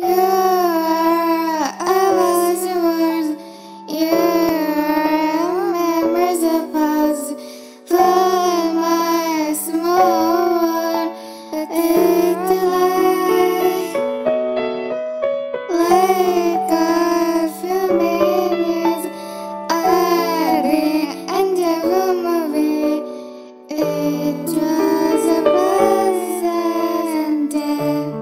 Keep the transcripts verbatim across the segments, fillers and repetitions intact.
You are always yours. You are memories of us. Flood my small world with it light. Like a few minutes, I didn't end the movie. It was a pleasant day.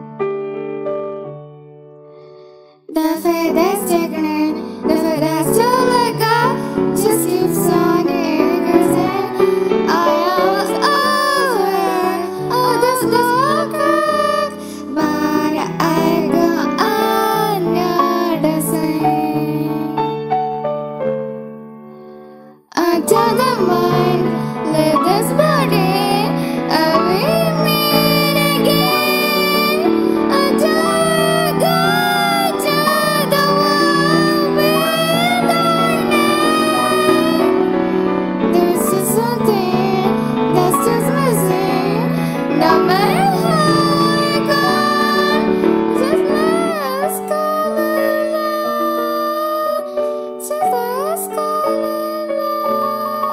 The fate is taken, the fate has to let go. Just keeps on increasing. I was over, oh, there's no crack, but I go on noticing. Until the mind leave this body, I will meet again. Until I go to the world with darkness. There's just something that's just missing. No matter how I go, just let's call it love. Just let's call it love.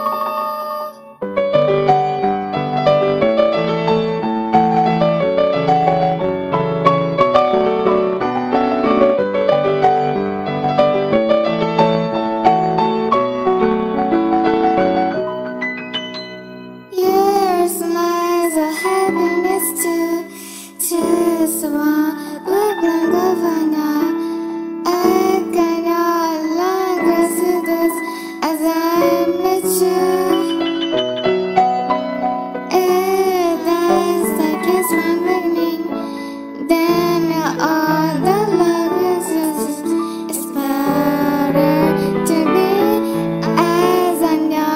Your smiles are happiness too. Just one look blink of an eye. I cannot longer see this as I met you. It does take a strong beginning. Then all the love exists. It's better to be as I know.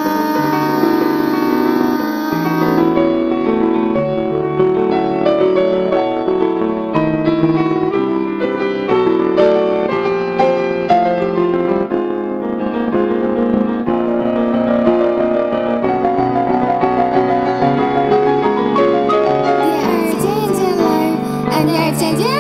They are changing life and they are changing